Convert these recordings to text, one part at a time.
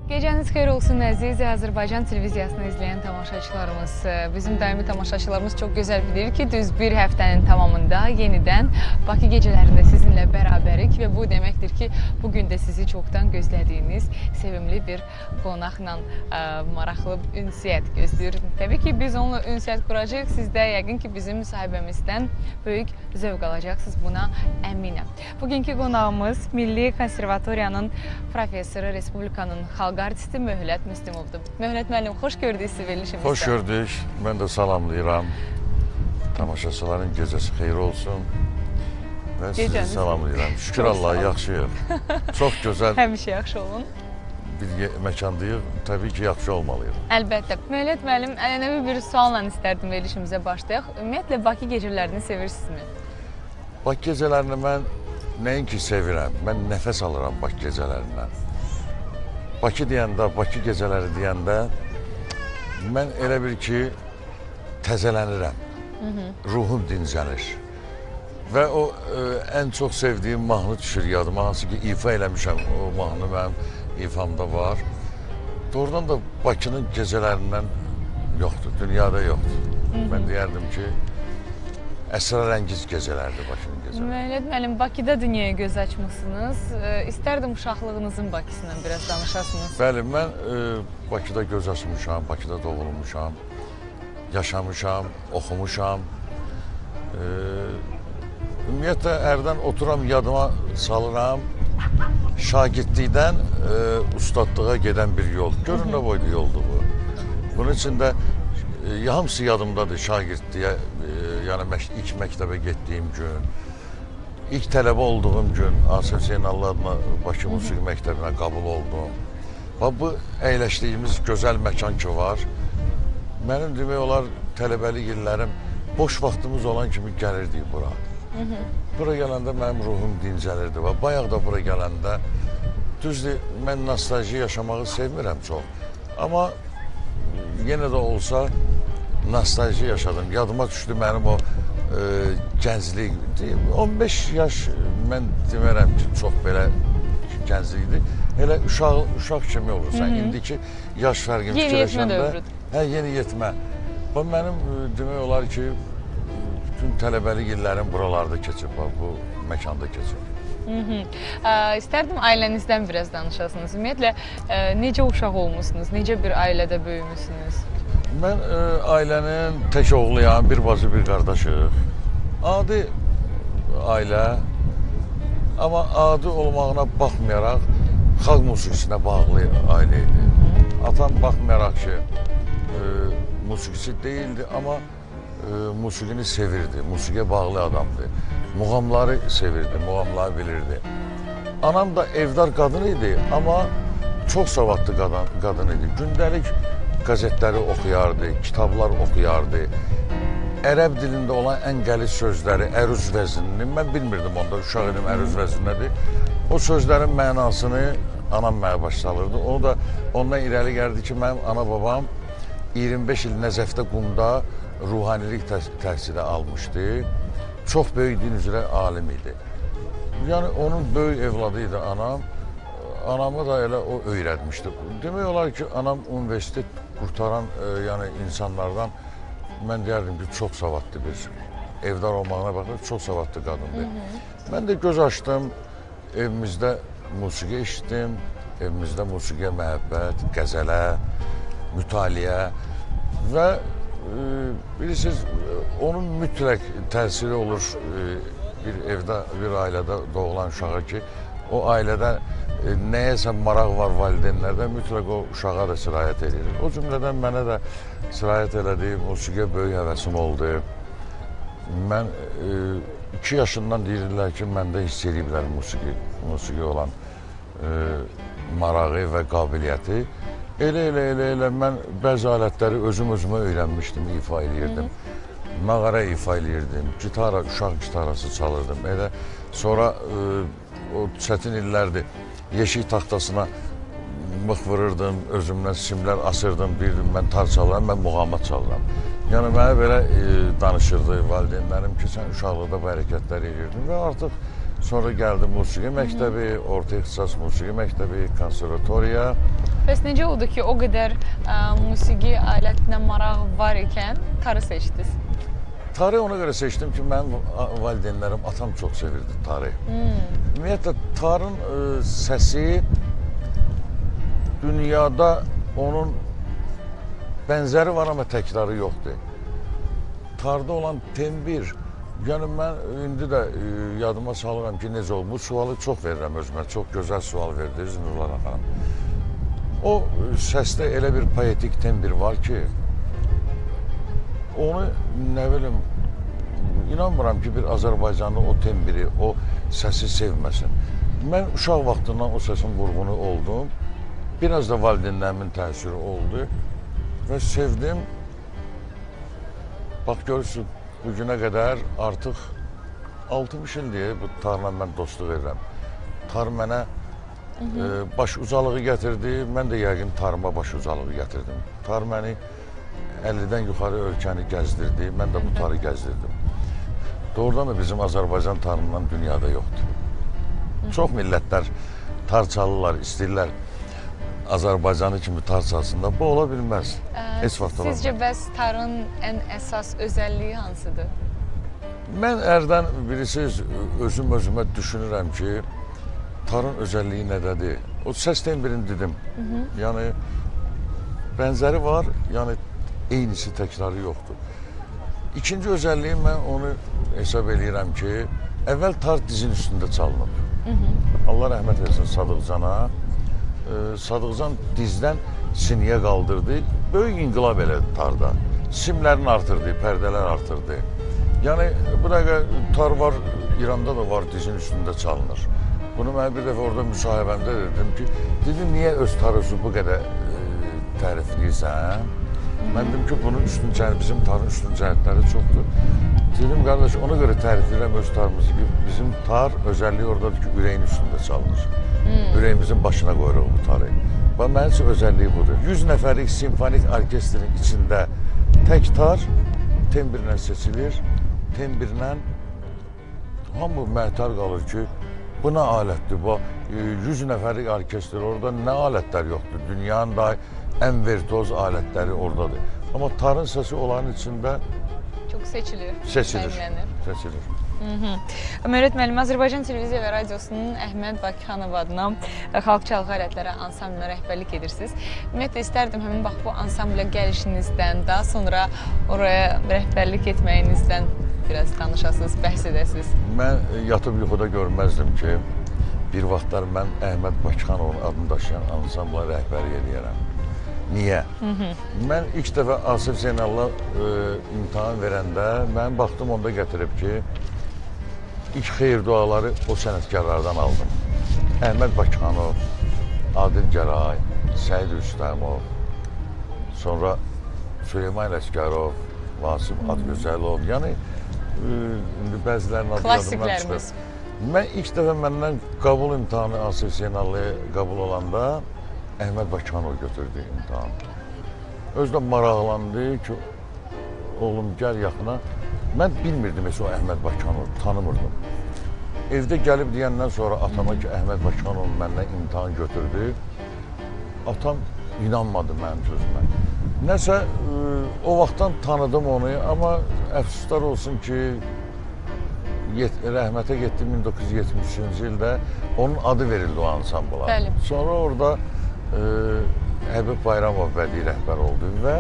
Gecəniz xeyir olsun əziz Azərbaycan televiziyasını izləyən tamaşaçılarımız. Bizim daimi tamaşaçılarımız çox gözəl bilir ki, düz bir həftənin tamamında yenidən Bakı gecələrində sizinlə bərabərik və bu deməkdir ki, bugün də sizi çoxdan gözlədiyiniz sevimli bir qonaqla maraqlı ünsiyyət gözləyir. Təbii ki, biz onunla ünsiyyət quracaq. Siz də yəqin ki, bizim müsahibəmizdən böyük zövq alacaqsınız, buna əminəm. Bugünkü qonağımız Milli Konservatoriyanın professoru, Respublikanın xalq artisti Möhlət Müslümovdur. Möhlət müəllim, xoş gördük sizi verilişimizdə. Xoş gördük. Mən də salamlayıram. Tamaşaçıların gecəsi xeyir olsun. Mən sizi salamlayıram. Şükür Allah, yaxşıyıq. Çox gözəl. Həmişə yaxşı olun. Bir məkandayıq. Təbii ki, yaxşı olmalıyıq. Əlbəttə. Möhlət müəllim, ənənəvi bir sualla istərdim verilişimizə başlayaq. Ümumiyyətlə, Bakı gecələrini sevirsinizmi? Bakı gecələrini mən nəinki sevirəm. Mən nəfəs alıram Bakı gecələrindən. Bakı deyəndə, Bakı gecələri deyəndə mən elə bir ki, təzələnirəm. Ruhum dincəlir. Və o ən çox sevdiyim mahnı düşür yadıma, hansı ki, ifa eləmişəm. O mahnı mənim ifamda var. Doğrudan da Bakının gecələrindən yoxdur, dünyada yoxdur. Mən deyərdim ki, əsrarəngiz gecələrdir Bakının gecələri. Möhlət müəllim, Bakıda dünyaya göz açmışsınız. İstərdim uşaqlığınızın Bakısından biraz danışasınız. Bəli, mən Bakıda göz açmışam, Bakıda doğulmuşam, yaşamışam, oxumuşam. Ümumiyyətlə, hərdən oturam, yadıma salıram, şagirdlikdən ustadlığa gedən bir yol. Görün nə boyda yoldur bu. Bunun için də hamısı yadımdadır şagirdliyə, yəni ilk məktəbə getdiyim gün, ilk tələbə olduğum gün Asif Zeynallı adına Bakı Musiqi Məktəbinə qəbul oldum. Bu əyləşdiyimiz gözəl məkan ki var, mənim demək olar tələbəlik illərim boş vaxtımız olan kimi gəlirdik bura. Bura gələndə mənim ruhum dincəlirdi və bayaq da bura gələndə düzdür, mən nostalji yaşamağı sevmirəm çox. Amma yenə də olsa nostalji yaşadım. Yadıma düşdü mənim o gənclik. 15 yaş mən demərəm ki, çox belə gənclikdir. Elə uşaq kimi olursan. İndiki yaş fərqini fikirləşəndə. Yeni yetmə. Bu mənim demək olar ki, bütün tələbəlik illərim buralarda keçib, bu məkanda keçib. İstərdim ailənizdən biraz danışasınız. Ümumiyyətlə, necə uşaq olmuşsunuz, necə bir ailədə böyümüşsünüz? Mən ailənin tək oğluyam, bir bacı, bir qardaşıq. Adi ailə, amma adi olmağına baxmayaraq, xalq musiqisinə bağlı ailə idi. Atam baxmayaraq ki, musiqisi deyildi, amma musiqini sevirdi, musiqiyə bağlı adamdı. Muğamları sevirdi, muğamları bilirdi. Anam da evdar qadın idi, amma çox savadlı qadın idi. Gündəlik qəzetləri oxuyardı, kitablar oxuyardı. Ərəb dilində olan ən qəliz sözləri, əruz vəznini, mən bilmirdim onda, uşaq idim, əruz vəzni nədir. O sözlərin mənasını anam mənə başsalırdı. Onu da ondan irəli gəldi ki, mənim ana babam 25 il Nəzəfdə Qumda ruhanilik təhsili almışdı. Çox böyük din üzrə alim idi. Yəni, onun böyük evladı idi anam. Anamı da elə o öyrətmişdi. Demək olar ki, anam universitet qurtaran insanlardan mən deyərdim ki, çox savadlı bir, evdar olmağına baxır, çox savadlı qadındır. Mən də göz açdım, evimizdə musiqi eşitdim, evimizdə musiqiyə məhəbbət, qəzələ, mütaliə və bilirsiniz, onun mütləq təsiri olur bir evdə, bir ailədə doğulan uşağa ki, o ailədə nəyəsə maraq var valideynlərdə, mütləq o uşağa da sirayət edir. O cümlədən mənə də sirayət elədi, musiqiyə böyük həvəsim oldu. Mən 2 yaşından deyirlər ki, məndə hiss ediblər musiqi olan marağı və qabiliyyəti. Elə mən bəzi alətləri özümə öyrənmişdim, ifa eləyirdim. Nağara ifa eləyirdim, gitara, uşaq gitarası çalırdım. Elə sonra o çətin illərdir, yeşik taxtasına mıx vururdum, özümdən simlər asırdım, bilirdim, mən tar çalıram, mən muğamat çalıram. Yəni, mənə belə danışırdı valideynlərim ki, sən uşaqlıqda bu hərəkətlər edirdin və artıq Sonra gəldim musiqi məktəbi, orta ixtisas musiqi məktəbi, konservatoriya. Bəs necə oldu ki, o qədər musiqi alətinə maraq var ikən tarı seçdiniz? Tarı ona görə seçdim ki, mənim valideynlərim, atam çox sevirdi tarı. Ümumiyyətlə, tarın səsi dünyada onun bənzəri var, amma təkrarı yoxdur. Tarda olan tembir, yəni mən indi də yadıma salıram ki, necə oldu. Bu sualı çox verirəm özümə, çox gözəl sual verdiniz Nurlan xanım. O səsdə elə bir poetik tembir var ki, onu nə bilim, inanmıram ki, bir Azərbaycanlı o tembiri, o səsi sevməsin. Mən uşaq vaxtından o səsin vurğunu oldum. Biraz da valideynlərimin təsiri oldu və sevdim. Bax, görürsün, bugünə qədər artıq 60 ildir bu tarla mən dostluq edirəm. Tar mənə baş ucalığı gətirdi, mən də yəqin tarıma baş ucalığı gətirdim. Tar məni 50-dən yuxarı ölkəni gəzdirdi, mən də bu tarı gəzdirdim. Doğrudan da bizim Azərbaycan tarından dünyada yoxdur. Çox millətlər tar çalırlar, istəyirlər Azərbaycanı kimi tar çalsınlar. Bu ola bilməz. Heç vaxt ola bilməz. Sizcə bəs tarın ən əsas özəlliyi hansıdır? Mən ərdən bilirsiniz, özümə düşünürəm ki, tarın özəlliyi nədədir? O səs tembirini dedim. Yəni, bənzəri var, yəni eynisi, təkrarı yoxdur. İkinci özəlliyi mən onu hesab edirəm ki, əvvəl tar dizin üstündə çalınıb. Allah rəhmət etsin Sadıqcana. Sadıqcan dizdən siniyə qaldırdı. Böyük inqilab elədi tarda. Simlərini artırdı, pərdələr artırdı. Yəni, bu dəqiqə tar var, İranda da var, dizin üstündə çalınır. Bunu mən bir dəfə orada müsahibəmdə dedim ki, dedim, niyə öz tarızı bu qədər tərifləyirsən? Mən dedim ki, bunun bizim tarın üstün cəhətləri çoxdur. Dedim, qardaş, ona görə tərifləyirəm öz tarımızı ki, bizim tar özəlliyi oradadır ki, ürəyin üstündə çalınır. Ürəyimizin başına qoyuruq bu tarı. Mənim üçün özəlliyi budur. 100 nəfərlik simfonik orkestrin içində tək tar tembirlə seçilir. Tembirlə hamı məhtər qalır ki, bu nə alətdir? 100 nəfərlik orkestr orada nə alətlər yoxdur? Dünyanın da ən virtuoz alətləri oradadır. Amma tarın səsi onların içində çox seçilir. Seçilir. Mürət müəllim, Azərbaycan Televiziya və Radiosunun Əhməd Bakıxanov adına xalq çalğı alətləri ansamblinə rəhbərlik edirsiniz. Ümumiyyətlə, istərdim həmin bax bu ansamblə gəlişinizdən, daha sonra oraya rəhbərlik etməyinizdən biraz danışasınız, bəhs edəsiniz. Mən yatıb yuxuda görməzdim ki, bir vaxtlar mən Əhməd Bakıxanovun adını daşıyan ansambla rəhbərlik edərəm. Niyə? Mən ilk dəfə Asif Zeynal'la imtahan verəndə, mən baxdım onda gətirib ki, ilk xeyir duaları o sənətkarlardan aldım. Əhməd Bakıxanov, Adil Gəray, Səid Rüstəmov, sonra Süleyman Ələsgərov, Vasif Adgözəlov, yəni bəzilərinin adı yadımdan çıxır. Mən ilk dəfə məndən qəbul imtahanı Asif Zeynal'ı qəbul olanda Əhməd Bakıxanov götürdü imtahanı. Özü də maraqlandı ki, oğlum gəl yaxına. Mən bilmirdim heç o Əhməd Bakıxanovu, tanımırdım. Evdə gəlib deyəndən sonra atama ki, Əhməd Bakıxanov məndən imtahan götürdü. Atam inanmadı mənim sözümə. Nəsə, o vaxtdan tanıdım onu, amma əfsuslar olsun ki, rəhmətə getdi 1973-cü ildə onun adı verildi o ansambla. Sonra orada Həbib Bayramov bədii rəhbər oldu və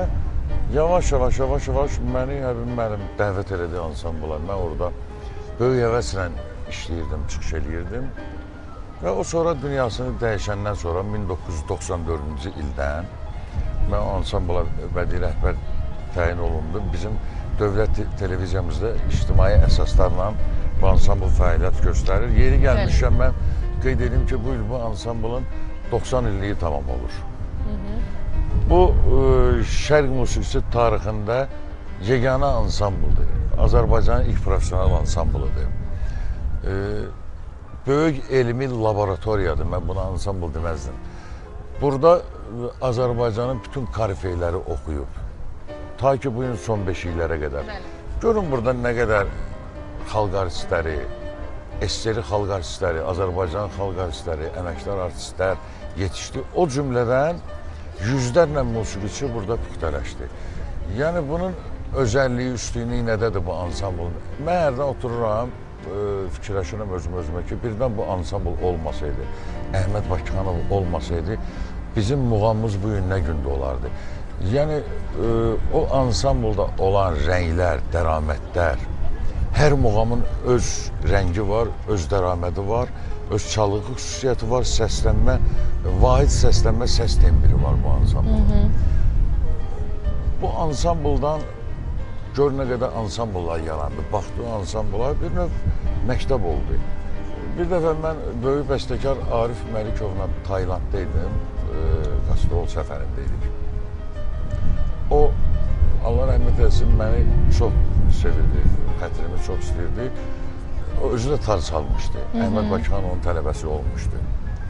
yavaş-yavaş məni Həbib müəllim dəvət elədi ansambla. Mən orada böyük həvəslə işləyirdim, çıxış eləyirdim. Və o sonra dünyasını dəyişəndən sonra 1994-cü ildən mən ansambla bədii rəhbər təyin olundum. Bizim dövlət televiziyamızda ictimai əsaslarla bu ansambl fəaliyyət göstərir. Yeri gəlmişkən mən qeyd edeyim ki, bu il bu ansamblın 90 illiyi tamam olur. Bu, şərq musiqisi tarixində yeganə ansambldır. Azərbaycanın ilk profesional ansamblıdır. Böyük elmi laboratoriyadır, mən buna ansambl deməzdim. Burada Azərbaycanın bütün korifeyləri oxuyub. Ta ki, bu gün son beşiklərə qədər. Görün burada nə qədər xalq artistləri, SSR xalq artistləri, Azərbaycan xalq artistləri, əməkdar artistlər yetişdi. O cümlədən yüzlərlə musiqiçi burada püxtələşdi. Yəni bunun özəlliyi, üstünlüyü nədədir bu ansamblın? Mən hərdən otururam, fikirləşirəm özümə ki, birdən bu ansambl olmasaydı, Əhməd Bakıxanov olmasaydı, bizim muğamımız bu gün nə gündə olardı? Yəni o ansamblda olan rənglər, dəramətlər, hər muğamın öz rəngi var, öz dəramədi var, öz çalğı xüsusiyyəti var, səslənmə, vahid səslənmə, səs tembri var bu ansamblda. Bu ansambldan gör nə qədər ansambllar yarandı. Baxdı o ansambla bir növ məktəb oldu. Bir dəfə mən böyük bəstəkar Arif Məlikovla Taylandda idim, qastrol səfərində idik. O, Allah rəhmət etsin, məni çox sevirdi, xətrimi çox istəyirdi. O özü də tar çalmışdı. Əhməd Bakıxanovun tələbəsi olmuşdu.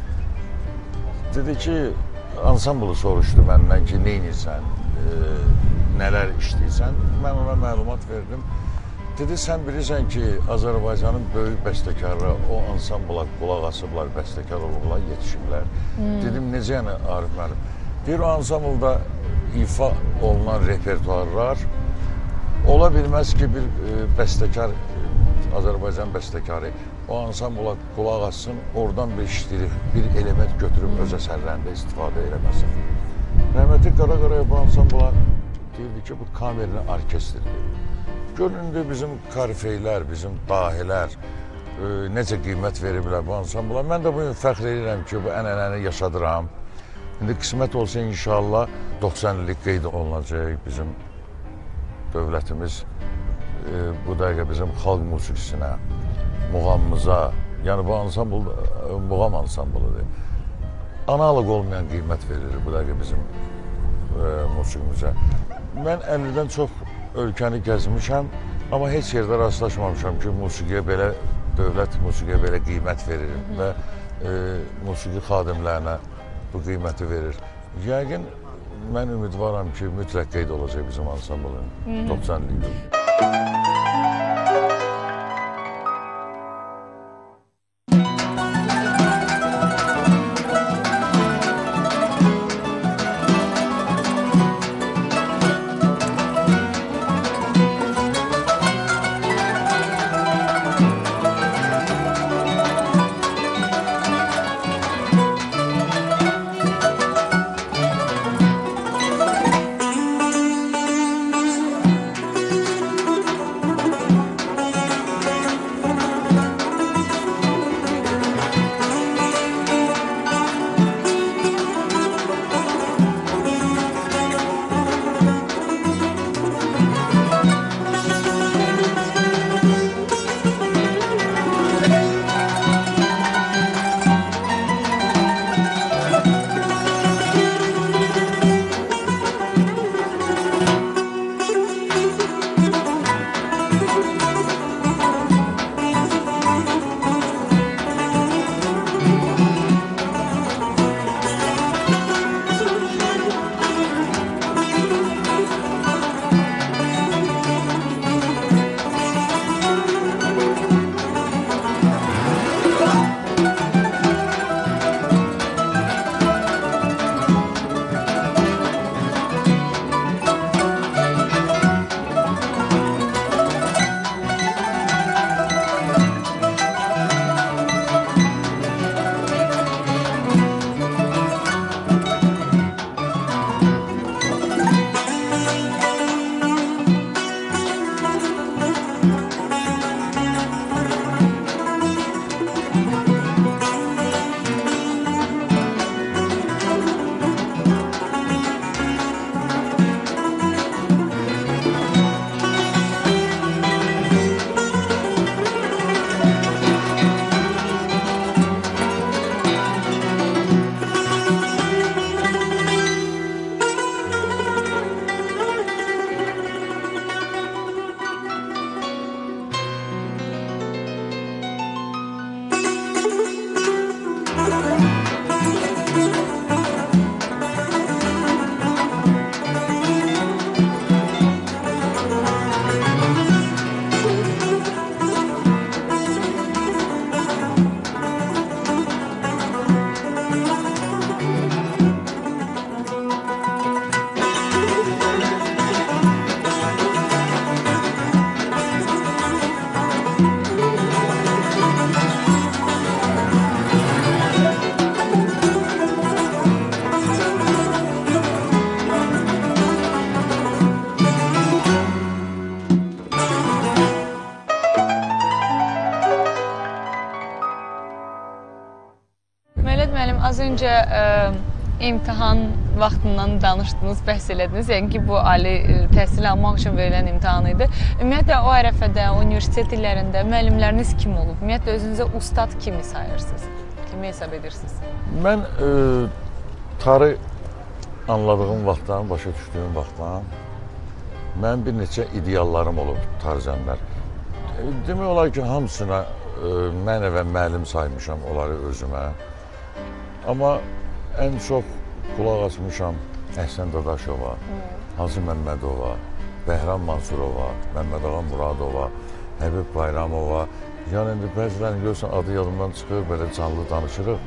Dedi ki, ansamblı soruşdu məndən ki, neynirsən, nələr işləyirsən? Mən ona məlumat verdim. Dedi, sən bilirsən ki, Azərbaycanın böyük bəstəkarları o ansambla qulaq asıblar, bəstəkar olurlar, yetişirlər. Dedim, necə yəni Arif müəllim? Deyir, o ansamblda ifa olunan repertuarlar ola bilməz ki, bir bəstəkar, Azərbaycan bəstəkarı o ansambla qulaq assın, oradan bir iştirik, bir element götürüb öz əsərlərində istifadə eləməsin. Rəhmətli Qaraqaraya bu ansambla deyirdi ki, bu kamerli orkestrdir. Göründü bizim karifeylər, bizim dahilər necə qiymət veriblər bu ansambla. Mən də bugün fəxr edirəm ki, bu ənənəni yaşadıram. İndi qismət olsa inşallah 90 illik qeyd olunacaq bizim dövlətimiz bu dəqiqə bizim xalq musiqisinə, muğamımıza, yəni bu ansambl muğam ansamblıdır. Analog olmayan qiymət verir bu dəqiqə bizim musiqimizə. Mən 50-dən çox ölkəni gəzmişəm, amma heç yerdə rastlaşmamışam ki, musiqiyə belə, dövlət musiqiyə belə qiymət verir və musiqi xadimlərinə bu qiyməti verir. Yəqin, mən ümidvaram ki, mütləq qeyd olacaq bizim ansamblın 90 illik. öncə imtahan vaxtından danışdınız, bəhs elədiniz. Yəni ki, bu ali təhsil almaq üçün verilən imtahan idi. Ümumiyyətlə, o ərəfədə, universitet illərində müəllimləriniz kim olub? Ümumiyyətlə, özünüzə ustad kimi sayırsınız? Kimi hesab edirsiniz? Mən tarı anladığım vaxtdan, başa düşdüyüm vaxtdan mənim bir neçə ideallarım olub tarzənlər. Demək olar ki, hamısına mən və müəllim saymışam onları özümə. Amma ən çox qulaq asmışam Əhsən Dadaşova, Hacı Məmmədova, Bəhram Mansurova, Məmmədağa Muradova, Həbib Bayramova. Yəni, indi bəzilərini görürsən, adı yadımdan çıxır, belə canlı danışırıq.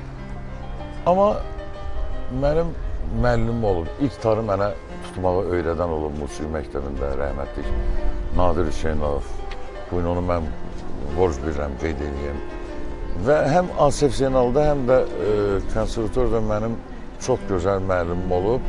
Amma mənim müəllimim olub, ilk tarı mənə tutmağı öyrədən olub musiqi məktəbində rəhmətlik Nadir Hüseynov. Bugün onu mən borc bilirəm, qeyd edeyim. Və həm Asif Zeynalda, həm də konservatorda mənim çox gözəl müəllimim olub.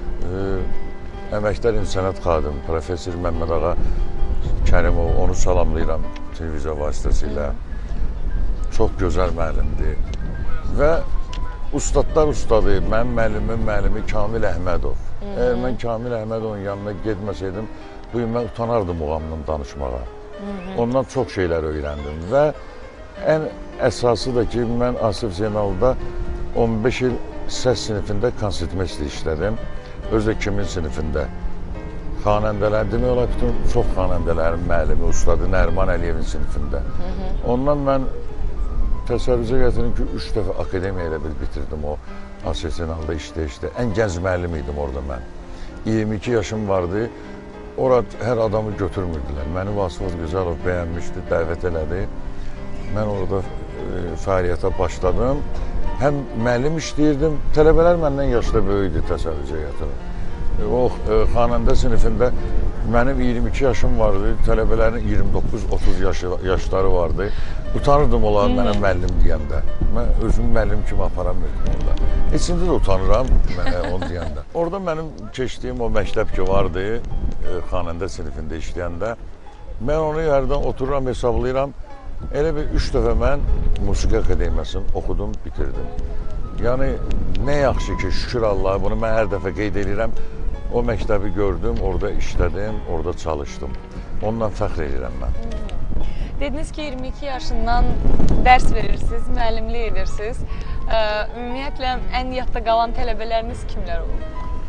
Əməkdar İncəsənət xadimi, professor Məmmədağa Kərimov, onu salamlayıram televiziya vasitəsilə. Çox gözəl müəllimdir. Və ustadlar ustadı, mənim müəllimin müəllimi Kamil Əhmədov. Əgər mən Kamil Əhmədovun yanına getməsəydim, bugün mən utanardım muğamdan danışmağa. Ondan çox şeylər öyrəndim və ən əsası da ki, mən Asif Zeynalda 15 il səs sinifində konsertmeyster işlədim. Özü də kimin sinifində. Xanəndələr, demək olar bütün çox xanəndələrin müəllimi, ustadı Nəriman Əliyevin sinifində. Ondan mən təsəvvürə gətirin ki, 3 dəfə akademiya ilə bitirdim o Asif Zeynalda işlə. Ən gənc müəllim idim orada mən. 22 yaşım vardı. Orada hər adamı götürmürdülər. Məni Vasıf Gözəlov bəyənmişdi, dəvət elədi. Mən orada fəaliyyətə başladım. Həm müəllim işləyirdim, tələbələr məndən yaşda böyükdü, təsəvvürə gətirin. O xanəndə sinifində mənim 22 yaşım vardı, tələbələrin 29-30 yaşları vardı. Utanırdım onları mənə müəllim deyəndə. Mən özümü müəllim kimi aparamıyordum orada. İçində də utanıram mənə onu deyəndə. Orada mənim keçdiyim o məktəb ki vardı, xanəndə sinifində işləyəndə, mən onu yerdən otururam, hesablayıram. Elə bir 3 dəfə mən Musiqi Akademiyasını oxudum, bitirdim. Yəni, nə yaxşı ki, şükür Allah, bunu mən hər dəfə qeyd edirəm. O məktəbi gördüm, orada işlədim, orada çalışdım. Ondan fəxr edirəm mən. Dediniz ki, 22 yaşından dərs verirsiniz, müəllimlik edirsiniz. Ümumiyyətlə, ən yadda qalan tələbələriniz kimlər olub?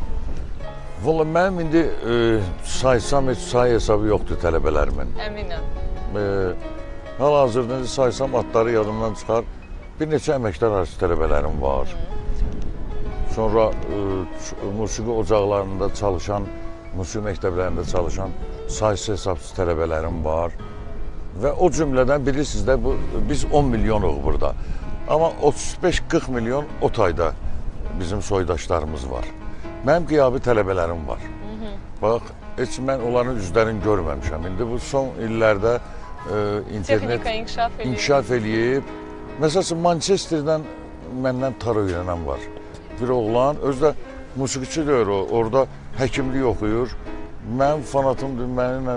Valla mənim indi saysam heç say hesabı yoxdur tələbələrimin. Əminəm. Hal-hazırda saysam adları yadımdan çıxar. Bir neçə əməkdar arası tələbələrim var. Sonra musiqi ocaqlarında çalışan, musiqi məktəblərində çalışan sayısı hesabsız tələbələrim var. Və o cümlədən bilirsiniz də, biz 10 milyonuq burada. Amma 35-40 milyon o tayda bizim soydaşlarımız var. Mənim qiyabi tələbələrim var. Bax, heç mən onların üzlərini görməmişəm. İndi bu son illərdə internet inkişaf eləyib. Məsələn, Manchesterdən məndən tar öyrənən var. Bir oğlan, özü də musiqiçi deyir o, orada həkimlik oxuyur. Mənim fanatımdır, mənimlə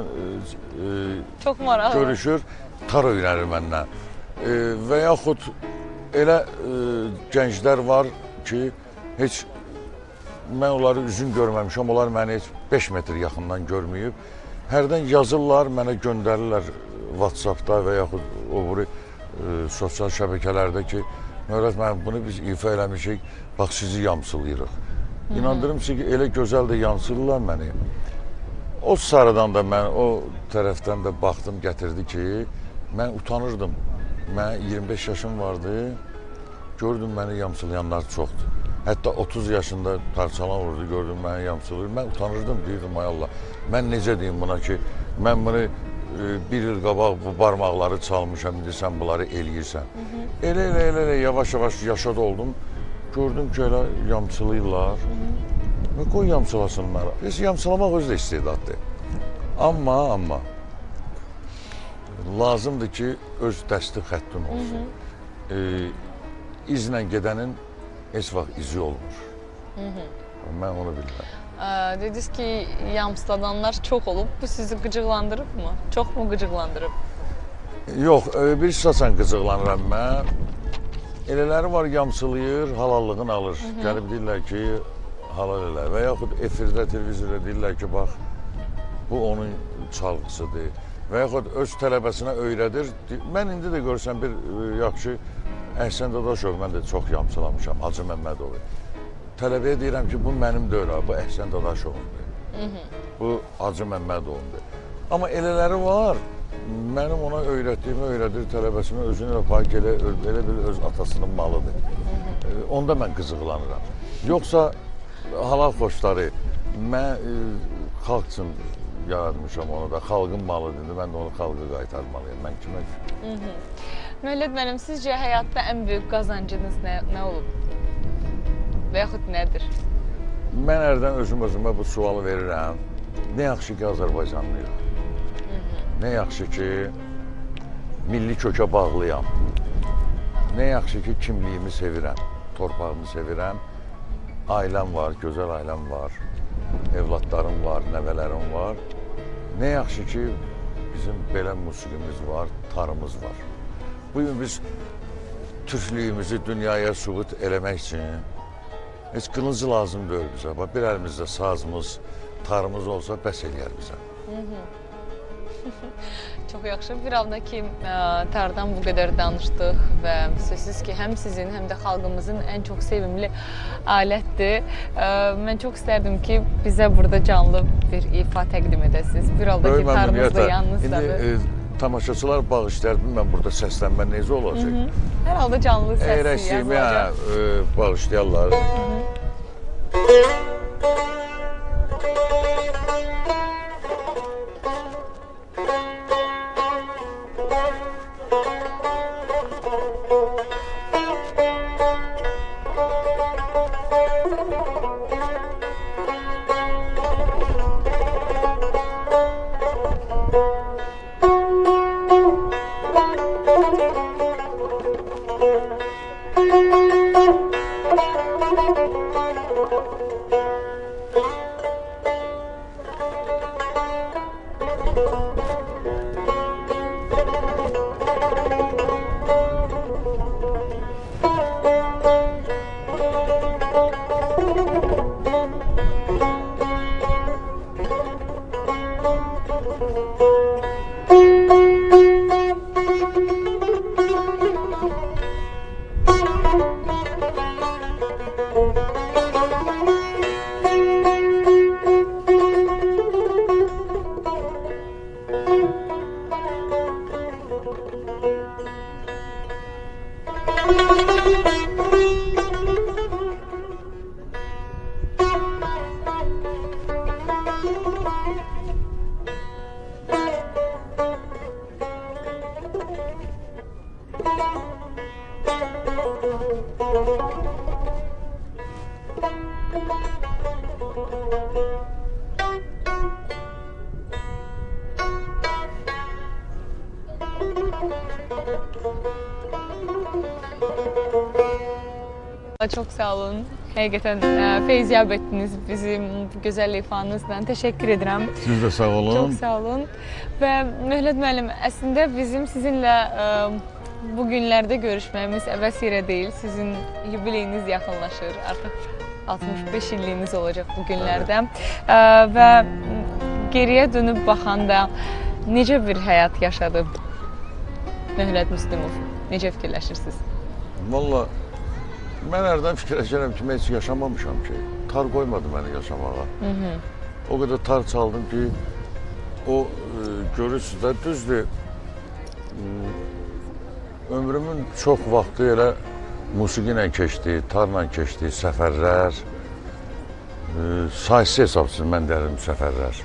görüşür, tar öyrənir məndən. Və yaxud elə gənclər var ki, heç mən onları üzün görməmişəm, onlar məni heç 5 metr yaxından görməyib. Hərdən yazırlar, mənə göndərirlər WhatsAppda və yaxud o buri sosial şəbəkələrdə ki, Mövlət müəllim, bunu biz ifa eləmişik, bax sizi yamsılayırıq. İnandırım ki, elə gözəl də yamsılırlar məni. O sarıdan da mən o tərəfdən də baxdım, gətirdi ki, mən utanırdım. Mən 25 yaşım vardı, gördüm məni yamsılayanlar çoxdur. Hətta 30 yaşında parçalan olurdu, gördüm məni yamsılayır. Mən utanırdım, deyirdim, ay Allah, mən necə deyim buna ki, mən bunu bir il qabaq bu barmaqları çalmışam, indi sən bunları eləyirsən. Elə, yavaş-yavaş yaşad oldum. Gördüm ki, elə yamsılayırlar. Və qoy yamsılasınlar. Biz yamsılamaq özü də istedaddır. Amma lazımdır ki, öz dəsti xəttin olsun. İzlə gedənin heç vaxt izi olmur. Mən onu bilirəm. Dediniz ki, yamsıladanlar çox olub. Bu sizi qıcıqlandırıb mı? Çox mu qıcıqlandırıb? Yox, bir şəxsən qıcıqlanıram mən. Elələri var, yamsılayır, halallığını alır. Gəlib deyirlər ki, halal elə. Və yaxud efirdə, televizorda deyirlər ki, bax, bu onun çalğısıdır. Və yaxud öz tələbəsinə öyrədir. Mən indi də görürsən bir yaxşı Əhsən Dadaşov, mən də çox yamsılamışam, Hacı Məmmədovu. Tələbəyə deyirəm ki, bu mənim deyil, bu Əhsən Dadaşovundur. Bu Hacı Məmmədovundur. Amma elələri var, mənim ona öyrətdiyimi öyrədir, tələbəsinə özünü pay elə bir öz atasının malıdır. Onda mən qızıqlanıram. Yoxsa halal xoşları, mən xalq üçün yaratmışam onu da, xalqın malıdır, mən də onu xalqa qaytarmalıyım, mən kimə? Müəlləd mənim, sizcə həyatda ən böyük qazancınız nə olub? Və yaxud nədir? Mən hərdən özümə bu sualı verirəm. Nə yaxşı ki, Azərbaycanlıyıq. Nə yaxşı ki, milli kökə bağlıyam. Nə yaxşı ki, kimliyimi sevirəm, torpağımı sevirəm. Ailəm var, gözəl ailəm var, evladlarım var, nəvələrim var. Nə yaxşı ki, bizim belə musiqimiz var, tarımız var. Bugün biz türklüyümüzü dünyaya sübut eləmək üçün heç qılıncı lazım deyil bizə. Bir əlimizdə sazımız, tarımız olsa bəs eləyər bizə. Çox yaxşı. Bir anda ki, tardan bu qədər danışdıq və sözsüz ki, həm sizin, həm də xalqımızın ən çox sevimli alətdir. Mən çox istərdim ki, bizə burada canlı bir ifa təqdim edəsiniz. Bir halda ki, tarımız da yanınızdadır. İndi tamaşaçılar bağışlayardım, mən burada səslənmə necə olacaq? Hər halda canlı səs yazılacaq. Bağışlayarlar. Çox sağ olun. Həqiqətən feyziyab etdiniz bizim gözəl ifanızla. Təşəkkür edirəm. Siz də sağ olun. Çox sağ olun. Və Möhlət müəllim, əslində bizim sizinlə bu günlərdə görüşməyimiz əbəs yerə deyil. Sizin yubileyiniz yaxınlaşır. Artıq 65 illiyiniz olacaq bu günlərdə. Və geriyə dönüb baxanda necə bir həyat yaşadı Möhlət Müslümov? Necə fikirləşirsiniz? Valla, mən hərdən fikirləşirəm ki, mən heç yaşamamışam ki. Tar qoymadı məni yaşamağa. O qədər tar çaldım ki, o görürsünüz də düzdür. Ömrümün çox vaxtı elə musiqi ilə keçdi, tarla keçdi, səfərlər. Saysız hesabsız mən dərim səfərlər.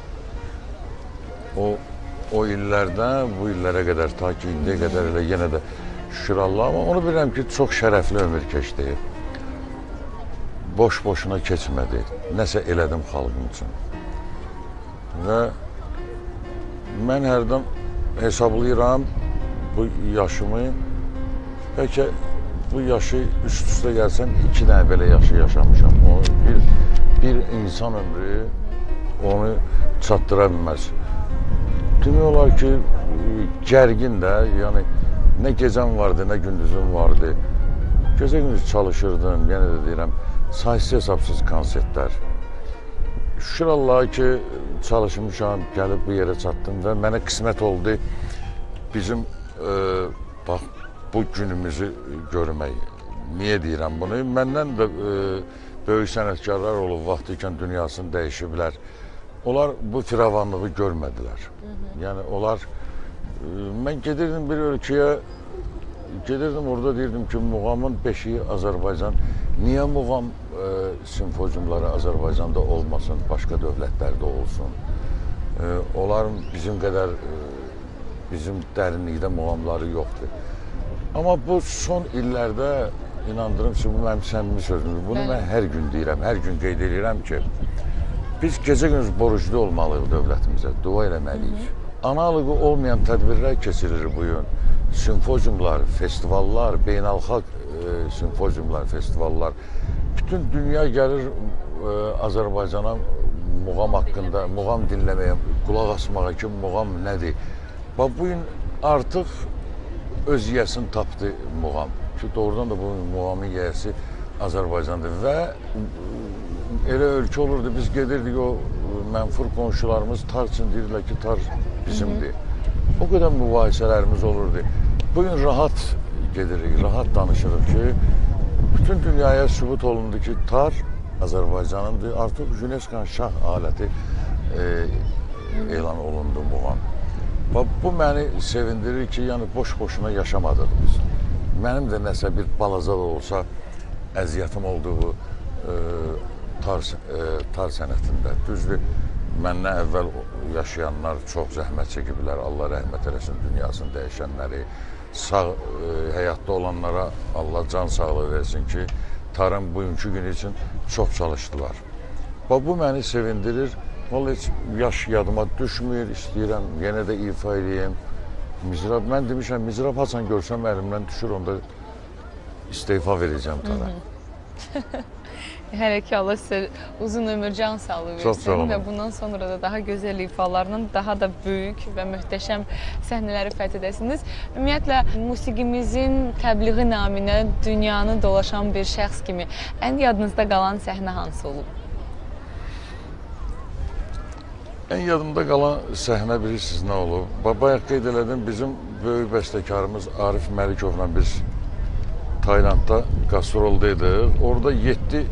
O illərdən bu illərə qədər, ta ki indiyə qədər elə yenə də şükür Allah'a, onu bilirəm ki, çox şərəfli ömür keçdi. Boş-boşuna keçmədi. Nəsə elədim xalqım üçün. Və mən hərdən hesablayıram bu yaşımı. Bəlkə bu yaşı üst-üstə gəlsəm 2 dənə belə yaşı yaşamışam. Bir insan ömrü onu çatdıra bilməz. Demək olar ki, gərgin də, yəni nə gecəm vardı, nə gündüzüm vardı. Gecə-gündüz çalışırdım, yenə də deyirəm, saysız hesabsız konsertlər. Şükür Allah'a ki, çalışmışam, gəlib bu yerə çatdım və mənə qismət oldu bizim bax, bu günümüzü görmək. Niyə deyirəm bunu? Məndən də böyük sənətkarlar olub, vaxtı ikən dünyasını dəyişiblər. Onlar bu firavanlığı görmədilər. Yəni, onlar, mən gedirdim bir ölkəyə, gedirdim orada deyirdim ki, muğamın beşiği Azərbaycan. Niyə muğam simfoziumları Azərbaycanda olmasın, başqa dövlətlərdə olsun? Onlar bizim qədər, bizim dərinlikdə muğamları yoxdur. Amma bu son illərdə, inandırım ki, bu mənim səmimi sözümdür. Bunu mən hər gün deyirəm, hər gün qeyd edirəm ki, biz gecə-gündüz borclu olmalıyıq dövlətimizə, dua eləməliyik. Analogu olmayan tədbirlər keçirilir bu gün. Simfoziumlar, festivallar, beynəlxalq simfoziumlar, festivallar. Bütün dünya gəlir Azərbaycana muğam haqqında, muğam dinləməyə, qulaq asmağa ki, muğam nədir? Bax, bu gün artıq öz yiyəsini tapdı muğam. Ki, doğrudan da bu muğamın yiyəsi Azərbaycandır və elə ölkə olurdu, biz gedirdik o mənfur qonşularımız tar üçün deyirlər ki, tar bizimdir. O qədər mübahisələrimiz olurdu. Bugün rahat gedirik, rahat danışırıq ki, bütün dünyaya sübut olundu ki, tar Azərbaycanındır. Artıq UNESCO şah aləti elan olundu muğam. Bu məni sevindirir ki, yəni boş-boşuna yaşamadıq biz. Mənim də nəsə bir balaca da olsa əziyyətim olduğu tar sənətində. Düzdür, məndən əvvəl yaşayanlar çox zəhmət çəkiblər, Allah rəhmət eləsin dünyasını dəyişənləri. Sağ həyatda olanlara Allah can sağlığı versin ki, tarın bugünkü günü üçün çox çalışdılar. Bu məni sevindirir. Vallahi heç yaş yadıma düşmür, istəyirəm, yenə də ifa edeyim. Mizrab, mən demişəm, mizrab haçan görsəm əlimdən düşür, onda istefa verəcəm tara. Hələ ki, Allah sizə uzun ömür, can sağlığı versin və bundan sonra da daha gözəl ifalarla daha da böyük və möhtəşəm səhnələri fəth edəsiniz. Ümumiyyətlə, musiqimizin təbliği naminə dünyanı dolaşan bir şəxs kimi ən yadınızda qalan səhnə hansı olub? Ən yadımda qalan səhnə bilirsiniz nə olub? Bayaq qeyd elədim, bizim böyük bəstəkarımız Arif Məlikovla biz Taylandda qastroldaydıq. Orada 7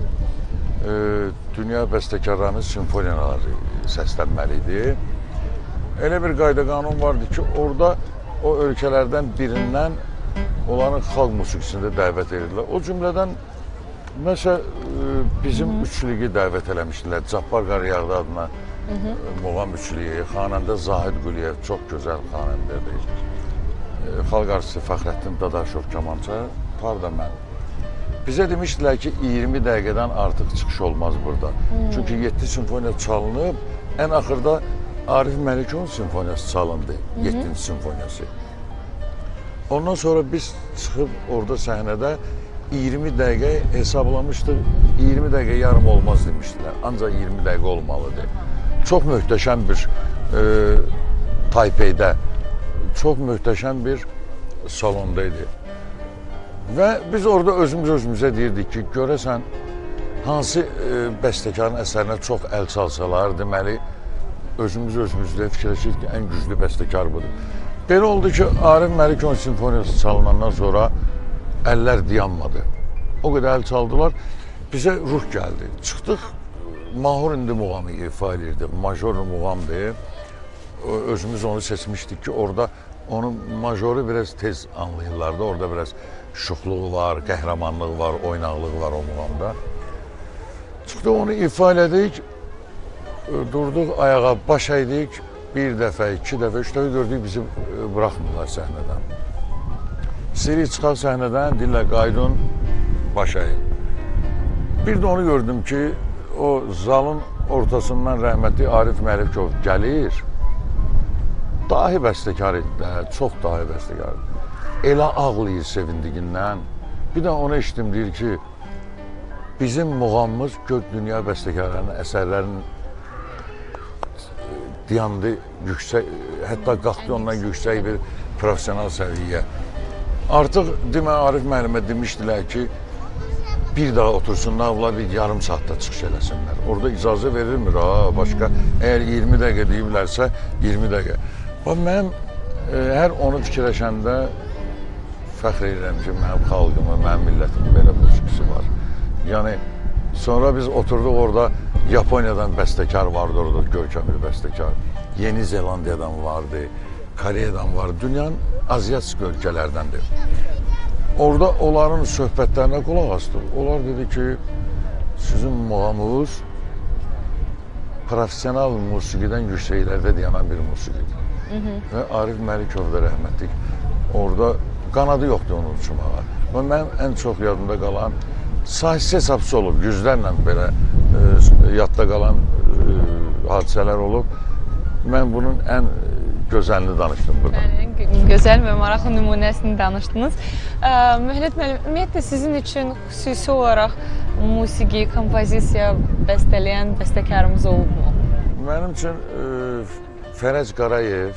dünya bəstəkarlarının simfoniyaları səslənməli idi. Elə bir qayda-qanun vardı ki, orada o ölkələrdən birindən onların xalq musiqisində dəvət edirlər. O cümlədən məsəl bizim üçlüyü dəvət eləmişdilər. Cabbar Qarayağdı adına muğam üçlüyü, xanəndə Zahid Quliyev, çox gözəl xanəndədir. Xalq artisti Fəxrəddin Dadaşov kamança, par da mən. Bizə demişdilər ki, 20 dəqiqədən artıq çıxış olmaz burada. Çünki 7 simfoniya çalınıb, ən axırda Arif Məlikovun simfoniyası çalındı, 7-ci simfoniyası. Ondan sonra biz çıxıb orada səhnədə 20 dəqiqə hesablamışdıq, 20 dəqiqə yarım olmaz demişdilər, ancaq 20 dəqiqə olmalıdır. Çox möhtəşəm bir Taypeydə, çox möhtəşəm bir salondaydı. Və biz orada özümüzə deyirdik ki, görəsən, hansı bəstəkarın əsərinə çox əl çalsalar, deməli, özümüzlə fikirləşirik ki, ən güclü bəstəkar budur. Belə oldu ki, Arif Məlikovun simfoniyası çalınandan sonra əllər dayanmadı. O qədər əl çaldılar, bizə ruh gəldi. Çıxdıq, Mahur indi muğamı ifa edirdik, major muğamdır. Özümüz onu seçmişdik ki, orada onun majoru biraz tez anlayırlardı, orada biraz şuxluğu var, qəhrəmanlığı var, oynaqlığı var o muğamda. Çıxdıq, onu ifa elədik, durduq, ayağa baş əydik, bir dəfə, 2 dəfə, 3 dəfə gördük, bizi bıraxmırlar səhnədən. İstəyirik çıxaq səhnədən, deyirlər, qaydın, baş əyin. Bir də onu gördüm ki, o zalın ortasından rəhmətli Arif Məlikov gəlir, dahi bəstəkar idi, çox dahi bəstəkar idi. Elə ağlayır sevindiyindən. Bir də onu eşitdim, deyir ki, bizim muğamımız gök dünya bəstəkarlarının əsərlərinin dayandı yüksək, hətta qalxdı ondan yüksək bir profesional səviyyə. Artıq demə Arif müəllimə demişdilər ki, bir daha otursunlar, bunlar bir yarım saatda çıxış eləsinlər. Orada icazə verilmir ha, başqa. Əgər 20 dəqiqə deyiblərsə, 20 dəqiqə. Bax, mənim hər onu fikirləşəndə fəxr edirəm ki, mənim xalqımın, mənim millətimin belə musiqisi var. Yəni, sonra biz oturduq orada, Yaponiyadan bəstəkar vardı orada, görkəmli bəstəkar. Yeni Zelandiyadan vardı, Koreyadan vardı, dünyanın aziyatsk ölkələrdəndir. Orada onların söhbətlərinə qulaq astıq. Onlar dedi ki, sizin muğamınız profesional musiqidən yüksəklərdə dayanan bir musiqidir. Və Arif Məlikov da rəhmətlik. Orada qanadı yoxdur onu uçmağa. Və mənim ən çox yadımda qalan, sahisi hesabsız olub, yüzlərlə belə yadda qalan hadisələr olub. Mən bunun ən gözəlini danışdım burada. Gözəl və maraqlı nümunəsini danışdınız. Mühlət müəllim, ümumiyyətlə sizin üçün xüsusi olaraq musiqi, kompozisiya bəstələyən bəstəkarımız olubmu? Mənim üçün Fərəc Qarayev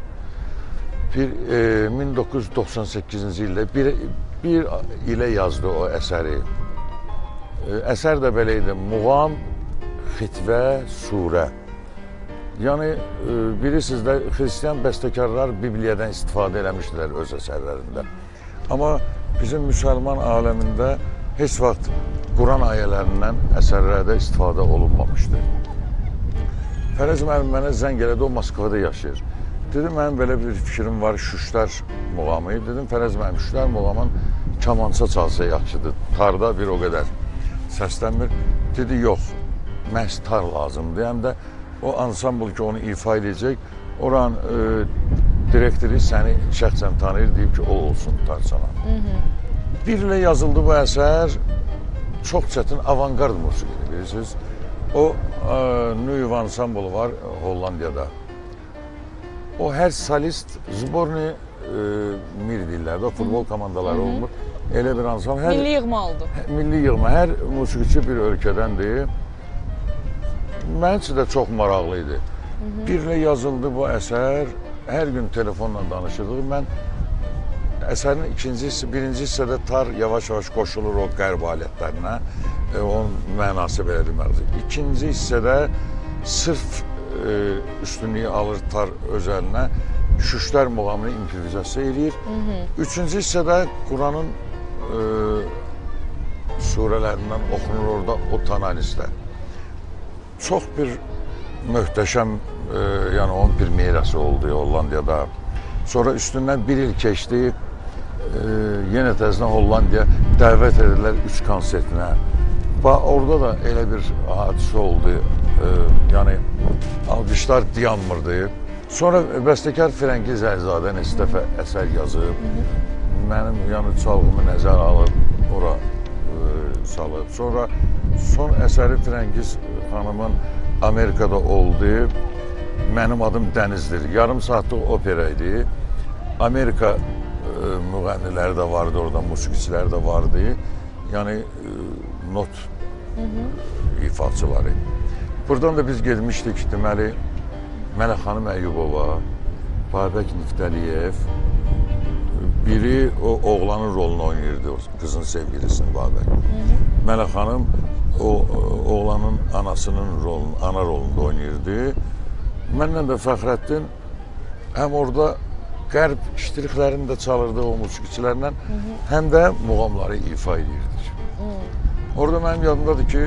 1998-ci ildə bir ilə yazdı o əsəri. Əsər də belə idi, muğam, xitvə, surə. Yəni, bilirsiniz də, xristiyan bəstəkarlar Bibliyadan istifadə eləmişdilər öz əsərlərində. Amma bizim müsəlman aləmində heç vaxt Quran ayələrindən əsərlərdə istifadə olunmamışdır. Fərəz müəllim mənə zəng elədi, o Moskvada yaşayır. Dedim, mənim belə bir fikrim var, Şüşlər muğamı. Dedim, Fərəz müəllim, Şüşlər muğamın kamança çalsa yaxşıdır. Tarda bir o qədər səslənmir. Dedi, yox, məhz tar lazımdır. Həm də o ansambl ki, onu ifa edəcək, oranın direktori səni şəxsən tanıyır, deyib ki, o olsun tarsana. Bir ilə yazıldı bu əsər, çox çətin avangard musiqidir, bilirsiniz. O, Nuev ansambl var Hollandiyada. O, hər solist zborni mir dillərdə, futbol komandaları olmur. Elə bir ansambl. Milli yığma oldu. Milli yığma. Hər musiqiçi bir ölkədəndir. Mənim üçün də çox maraqlı idi. Bir ilə yazıldı bu əsər, hər gün telefonla danışırdıq. Mən əsərin birinci hissədə tar yavaş-yavaş qoşulur o qərb alətlərinə, onun mənası belə deməkdir. İkinci hissədə sırf üstünlüyü alır tar özəlinə, Şüşlər muğamını improvizasiya edir. Üçüncü hissədə Quranın surələrindən oxunur orada o tonalistlər. Çox bir möhtəşəm, yəni onun bir mirası oldu Hollandiyada. Sonra üstündən bir il keçdi, yenə təzdən Hollandiya dəvət edilər 3 konsertinə. Orada da elə bir hadisə oldu, yəni alqışlar dayanmırdı. Sonra bəstəkar Firəngiz Əlizadə neçə dəfə əsər yazıb, mənim yəni çalğımı nəzər alıb, ora salıb. Sonra son əsəri Firəngiz xanımın Amerikada oldu. Mənim adım Dənizdir. Yarım saatlıq opera idi. Amerika müğənniləri də vardı orada, musiqiçilər də vardı. Yəni not ifaçıları. Buradan da biz gelmişdik deməli Mələk xanım Əyyubova, Babək Niftəliyev, biri o oğlanın rolunu oynayırdı, kızın sevgilisini Babək. Mələk xanım o oğlanın anasının rolunu, ana rolunda oynayırdı. Mənlə də Fəxrəddin həm orada qərb iştiriklərini də çalırdı o musiqiçilərlə, həm də muğamları ifa edirdik. Orada mənim yadımdadır ki,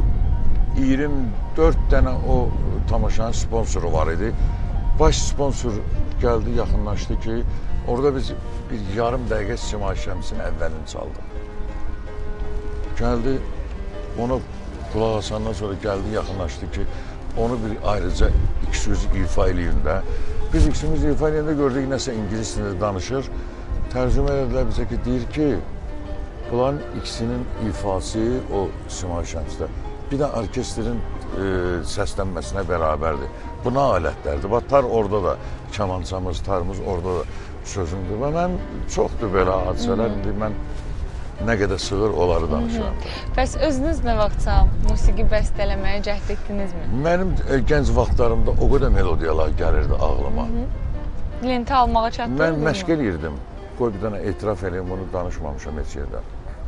24 dənə o tamaşanın sponsoru var idi. Baş sponsor gəldi, yaxınlaşdı ki, orada biz bir yarım dəqiqə Simay Şəmsin əvvəlini çaldıq. Gəldi, ona qulaq asandan sonra gəldi, yaxınlaşdı ki, onu bir ayrıca ikimiz ifa eləyin də. Biz ikimiz ifa eləyəndə gördük, nəsə ingilis dilində danışır. Tərcümə edilər bizə ki, deyir ki, bunların ikisinin ifası o Simay Şəmsdə bir də orkestrin səslənməsinə bərabərdir. Buna alətlərdir. Tar orada da, kamançamız, tarımız orada da sözümdür. Və mən çoxdur belə hadisələr, indi mən nə qədər sığır onları danışıram. Bəs özünüz nə vaxtsa musiqi bəstələməyə cəhd etdinizmi? Mənim gənc vaxtlarımda o qədər melodiyalar gəlirdi ağlıma. Lenti almağa çatdınızmı? Mən məşq eləyirdim. qoy bir dənə etiraf edeyim, bunu danışmamışam heç yerdə.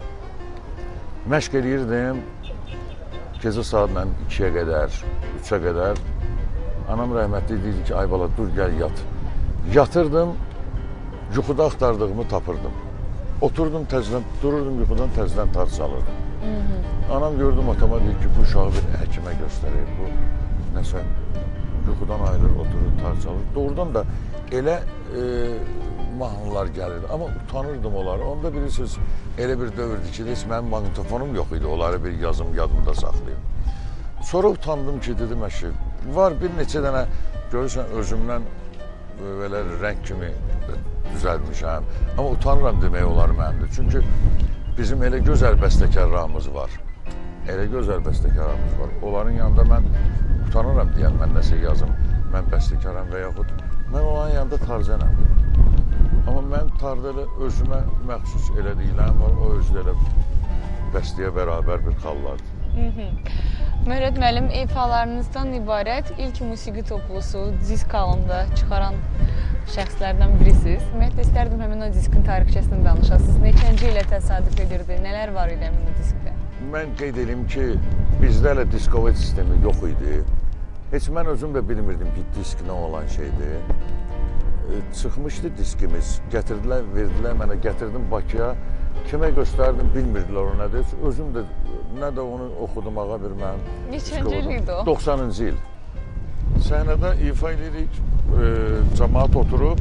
Məşq edirdim, gecə saatla 2-yə qədər, 3-ə qədər. Anam rəhmətli deyirdi ki, ay bala dur gəl yat. Yatırdım, yuxuda axtardığımı tapırdım. Oturdum təzədən, dururdum yuxudan təzədən tar çalırdım. Anam gördüm, atama deyir ki, bu uşağı bir həkimə göstərir, bu nəsə yuxudan ayrılır, oturur, tar çalır. Doğrudan da elə mahnılar gəlirdi, amma utanırdım onları. Onda bilirsiniz, elə bir dövrdü ki, heç mənim magnetofonum yox idi, onları bir yazım yadımda saxlayım. Sonra utandım ki, dedim əşi, var bir neçə dənə, görürsən, özümdən belə rəng kimi düzəltmişəm. Amma utanıram demək olar mənimdir. Çünki bizim elə gözəl bəstəkarlarımız var. Elə gözəl bəstəkarlarımız var. Onların yanında mən utanıram deyən, mən nəsə yazım, mən bəstəkaram və yaxud mən onların yanında tarzənəm. Amma mən tarda elə özümə məxsus elə deyiləm var, o özü elə bəstəyə bərabər bir xallardır. Mürəd müəllim, ifalarınızdan ibarət ilk musiqi toplusu disk halında çıxaran şəxslərdən birisiniz. Ümumiyyətlə, istərdim həmin o diskin tarixçəsini danışasınız. Neçənci ilə təsadüf edirdi, nələr var idi həmin o diskdə? Mən qeyd edeyim ki, bizdə elə diskovet sistemi yox idi. Heç mən özüm də bilmirdim ki, disk nə olan şeydir. Çıxmışdı diskimiz, gətirdilər, verdilər mənə, gətirdim Bakıya. Kimə göstərdim, bilmirdilər o nədir. Özüm də nə də onu oxudumağa bir mən. Neçənci il idi o? 90-cı il. Səhnədə ifa edirik, cəmaat oturub,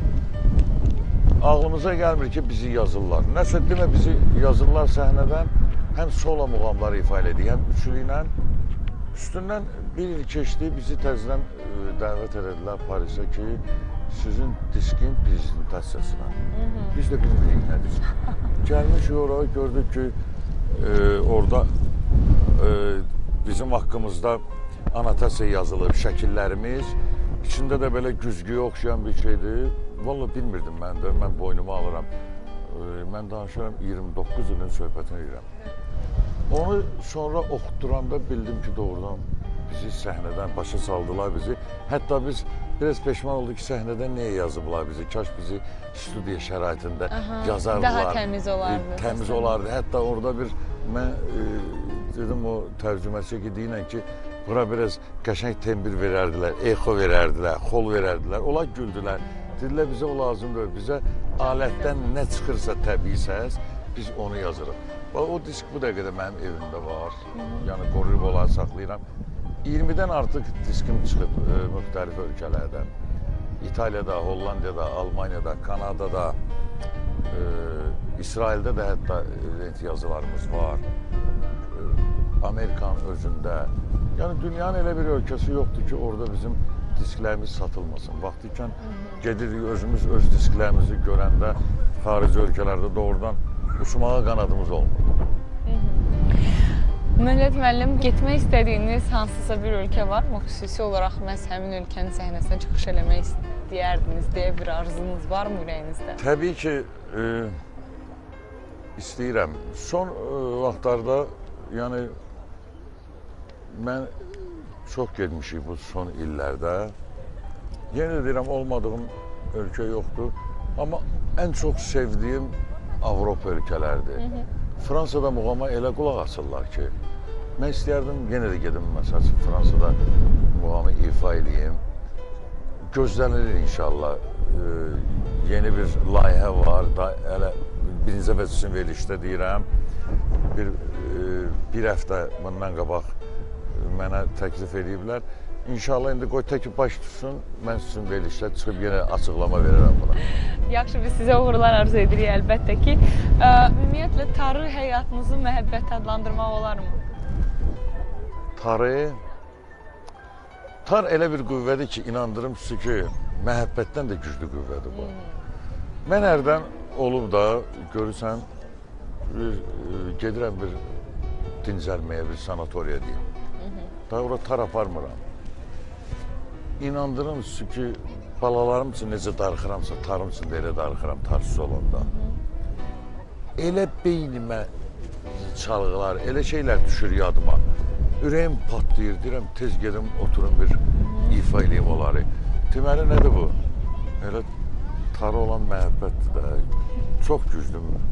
ağlımıza gəlmir ki, bizi yazırlar. Nəsə demə, bizi yazırlar səhnədən, həm solo muğamları ifa edirik, həm üçlü ilə. Üstündən bir il keçdi, bizi təzədən dəvət edədilər Parisə ki, sizin diskin prezentasiyasına. Biz də bilmirik nədir. Gəlmişik oraya, gördük ki, orada bizim haqqımızda anotasiya yazılıb, şəkillərimiz. İçində də belə güzgüyə oxşayan bir şeydir. Vallahi bilmirdim mən də, mən boynuma alıram. Mən danışıram, 29 ilin söhbətini edirəm. Onu sonra oxutduranda bildim ki, doğrudan bizi səhnədən başa saldılar bizi. Hətta biz biraz peşman olduq ki, səhnədən niyə yazıblar bizi? Kaş bizi studiya şəraitində yazardılar. Daha təmiz olardı. Təmiz olardı. Hətta orada bir, mən dedim o tərcüməçiyə ki, deyinən ki, bura biraz qəşəng tembir verərdilər, exo verərdilər, xol verərdilər. Onlar güldülər. Dedilər, bizə o lazımdır. Bizə alətdən nə çıxırsa təbii səs, biz onu yazırıq. O disk bu dəqiqədə mənim evimdə var. Yəni, qoruyub olaraq saxlayıram. 20-dən artıq diskim çıxıb müxtəlif ölkələrdən. İtaliyada, Hollandiyada, Almaniyada, Kanadada, İsraildə də hətta yazılarımız var. Amerikanın özündə. Yəni, dünyanın elə bir ölkəsi yoxdur ki, orada bizim disklərimiz satılmasın. Vaxtikən gedirik, özümüz öz disklərimizi görəndə xarici ölkələrdə doğrudan uçmağa qanadımız olmur. Mürəd müəllim, getmək istədiyiniz hansısa bir ölkə varmı? Xüsusi olaraq məhz həmin ölkənin səhnəsinə çıxış eləmək istəyərdiniz deyə bir arzunuz varmı ürəyinizdə? Təbii ki, istəyirəm. Son vaxtlarda, yəni, mən çox getmişik bu son illərdə. Yenə deyirəm, olmadığım ölkə yoxdur. Amma ən çox sevdiyim Avropa ölkələrdir. Fransada muğama elə qulaq asırlar ki, mən istəyərdim, yenə də gedim, məsəl üçün, Fransada muğamı ifa edeyim. Gözlənilir inşallah. Yeni bir layihə var, hələ birinci dəfə üçün verilişdə deyirəm. Bir həftə bundan qabaq mənə təklif ediblər. İnşallah indi qoy təki baş tutsun, mən sizin verilişdə çıxıb yenə açıqlama verirəm buna. Yaxşı, biz sizə uğurlar arzu edirik əlbəttə ki. Ümumiyyətlə, tarı həyatınızı məhəbbət adlandırmaq olarmı? Tar elə bir qüvvədir ki, inandırım sizi ki, məhəbbətdən də güclü qüvvədir bu. Mən hərdən olub da, görürsən, gedirəm bir dincəlməyə, bir sanatoriya deyim. Daha ora tar aparmıram. İnandırım sizi ki, balalarım üçün necə darıxıramsa, tarım üçün də elə darıxıram, tarsız olanda. Elə beynimə çalğılar, elə şeylər düşür yadıma. Ürəyim patlayır, deyirəm, tez gedim, oturum bir ifa eləyim onları. Deməli, nədir bu? Elə Tara olan məhəbbətdir də, çox güclüdür.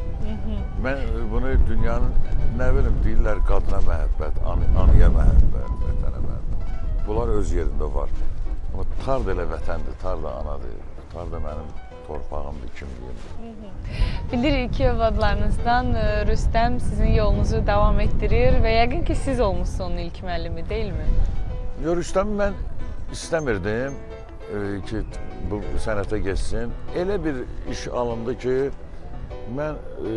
Mən bunu dünyanın, nə bilim, deyirlər qadına məhəbbət, anıya məhəbbət, vətənə məhəbbət. Bunlar öz yerində var. Amma tar da elə vətəndir, tar da anadır, tar da mənim torpağımdır, kimliyimdir. Bilirik ki, övladlarınızdan Rüstəm sizin yolunuzu davam etdirir və yəqin ki, siz olmuşsunuz onun ilk müəllimi, deyilmi? Rüstəmi mən istəmirdim ki, bu sənətə geçsin. Elə bir iş alındı ki, mən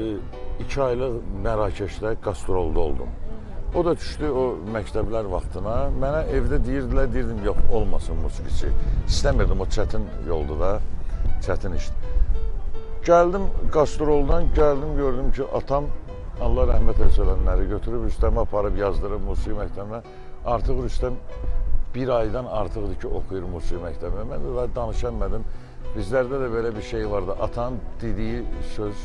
2 aylıq Mərakeşdə qastrolda oldum. O da düşdü o məktəblər vaxtına. Mənə evdə deyirdilər, deyirdim, yox, olmasın musiqiçi. İstəmirdim, o çətin yoldu da, çətin işdir. Gəldim qastroldan, gördüm ki, atam, Allah rəhmət eləsələnləri götürüb, Rüstəmi aparıb yazdırıb musiqi məktəbinə. Artıq Rüstəm 1 aydan artıqdır ki, oxuyur musiqi məktəbinə. Mən də danışamadım. Bizlərdə də belə bir şey vardı. Atanın dediyi söz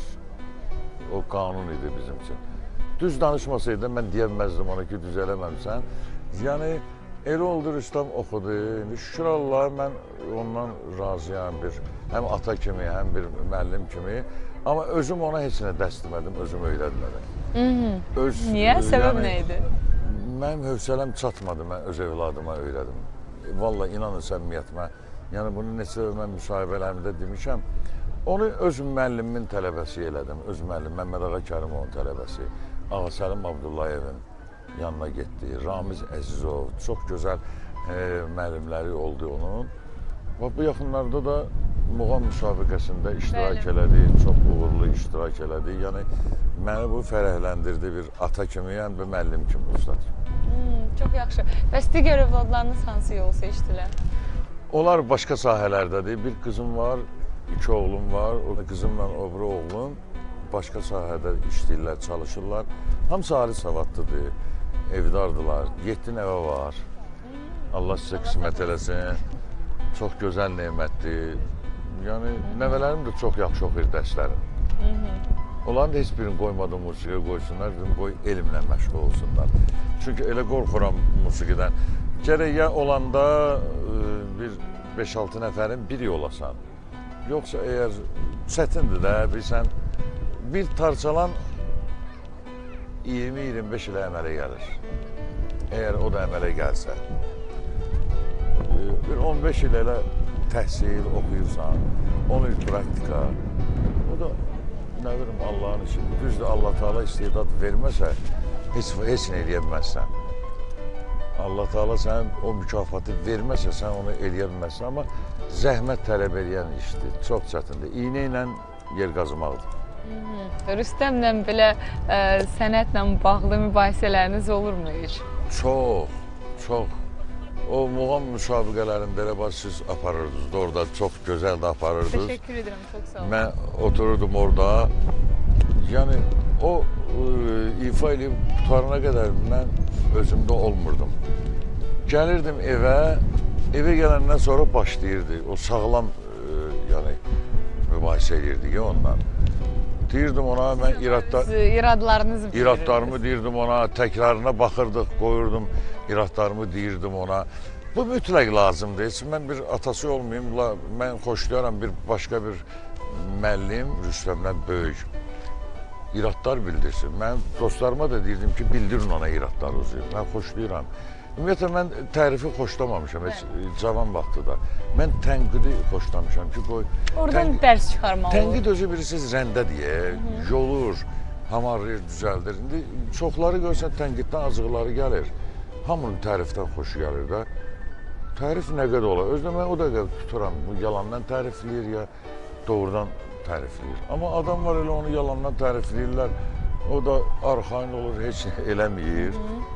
o qanun idi bizim üçün. Düz danışmasaydı mən deyəməzdim ona ki, düz eləməmsən. Yəni elə oldu, Rüstəm oxudu. Şükür Allah, mən ondan razıyam həm ata kimi, həm bir müəllim kimi. Amma özüm ona heç nə dəst etmədim, özüm öyrətmədim. Niyə? Səbəb nə idi? Mənim hövsələm çatmadı, mən öz evladıma öyrədim. Vallahi inanın səmimiyyətimə. Yəni bunu neçə mən müsahibələrimdə demişəm. Onu öz müəllimimin tələbəsi elədim. Öz müəllim Məmməd Ağa Kərimovun tələbəsi. Ağa Səlim Abdullayevin yanına getdi. Ramiz Əzizov, çox gözəl müəllimləri oldu onun. Və bu yaxınlarda da muğam müsabiqəsində iştirak elədi, çox uğurlu iştirak elədi. Yəni məni bu fərəhləndirdi bir ata kimi, yəni bir müəllim kimi, ustad kimi. Çox yaxşı. Bəs digər övladlarınız hansı yolu seçdilər? Onlar başqa sahələrdədir. Bir qızım var, 2 oğlum var. O da qızımla o biri oğlum başqa sahədə işləyirlər, çalışırlar. Hamısı ali savadlıdır, evdardılar. 7 nəvə var. Allah sizə qismət eləsin. Çox gözəl nemətdir. Yəni nəvələrim də çox yaxşı oxuyur dərslərini. Onların da heç birini qoymadım musiqiyə qoysunlar, dedim qoy elmlə məşğul olsunlar. Çünki elə qorxuram musiqidən. Gərək ya olanda bir 5-6 nəfərin biri olasan. Yoxsa əgər çətindir də, bilsən, bir tarçalan 20-25 ilə əmələ gəlir. Əgər o da əmələ gəlsə. Bir 15 il elə təhsil oxuyursan, 10 il praktika. O da, nə bilim, Allahın işi. Düzdür, Allah Teala istedad verməsə, heç nə eləyə bilməzsən. Allah Teala sənin o mükafatı verməsə, sən onu eləyə bilməzsən, amma zəhmət tələb edən işdir, çox çətindir. İynə ilə yer qazımaqdır. Rüstəmlə belə sənətlə bağlı mübahisələriniz olurmu heç? Çox, çox. O muğam müsabiqələrində elə bax siz aparırdınız, orada çox gözəl də aparırdınız. Təşəkkür edirəm, çox sağ olun. Mən otururdum orada, yəni o ifa eləyib qutarına qədər mən özümdə olmurdum. Gəlirdim evə gələndən sonra başlayırdı. O sağlam yəni mübahisə edirdik ya ondan. Deyirdim ona, mən iradlarımı deyirdim ona, təkrarına baxırdıq, qoyurdum iradlarımı deyirdim ona. Bu mütləq lazımdır. Heç mən bir atası olmayım, mən xoşlayaram bir başqa bir müəllim Rüstəmdən böyük. İradlar bildirsin. Mən dostlarıma da deyirdim ki, bildirin ona iradlarınızı. Mən xoşlayıram. Ümumiyyətlə, mən tərifi xoşlamamışam, heç cavan vaxtı da. Mən tənqidi xoşlamışam ki, qoy... Oradan dərs çıxarmalı. Tənqid özü birisi rəndə deyə, yolur, hamarlayır, düzəldir. İndi çoxları görsən tənqiddən azıqları gəlir. Hamının tərifdən xoşu gəlir də. Tərif nə qədər olar? Özdə mən o da tuturam, bu yalandan tərifləyir ya doğrudan tərifləyir. Amma adam var elə onu yalandan tərifləyirlər, o da arxain olur, heç nə eləməyir.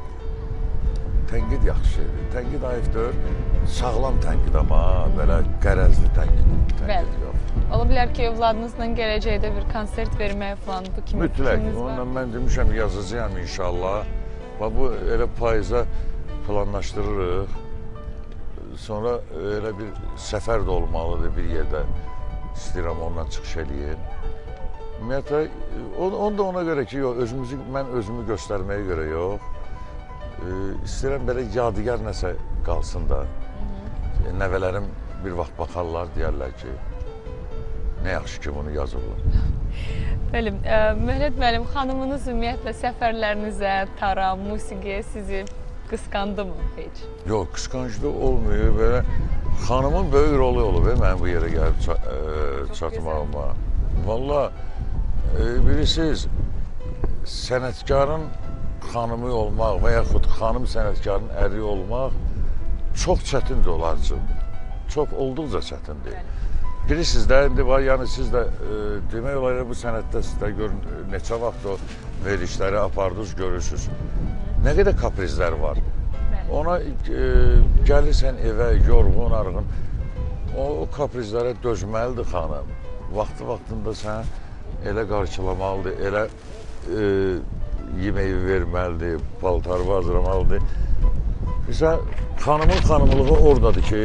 Tənqid yaxşı şeydir. Tənqid ayıqdır, sağlam tənqid amma, belə qərəzli tənqid yox. Ola bilər ki, övladınızla gələcəkdə bir konsert verməyə falan bu kimi fikriniz var? Onunla mən demişəm, yazacağım inşallah. Bu elə payıza planlaşdırırıq. Sonra elə bir səfər də olmalıdır bir yerdə. İstəyirəm ondan çıxış edeyim. Ümumiyyətlə, onu da ona görə ki, mən özümü göstərməyə görə yox. İstəyirəm belə yadigar nəsə qalsın da. Nəvələrim bir vaxt baxarlar, deyərlər ki, Nə yaxşı ki, bunu yazıblar. Bəli, Möhlət müəllim, xanımınız ümumiyyətlə səfərlərinizə, tara, musiqiyə sizi qısqandı mı heç? Yox, qısqanclıq olmuyor. Belə xanımın böyük rolu olub mənim bu yerə gəlib çatmağıma. Valla, bilirsiniz, sənətkarın xanımı olmaq və yaxud xanım sənətkarın əri olmaq çox çətindir onlar üçün. Çox olduqca çətindir. Bilirsiniz də, indi var, yəni siz də demək olar bu sənətdə siz də görün, neçə vaxt o verilişləri apardınız, görürsünüz. Nə qədər kaprizlər var. Ona gəlirsən evə, yorğun, arğın, o kaprizlərə dözməlidir xanım. Vaxtında sən elə qarşılamalıdır, elə yeməyi verməlidir, paltarı hazırlamalıdır. Mesela xanımın xanımlığı oradadır ki,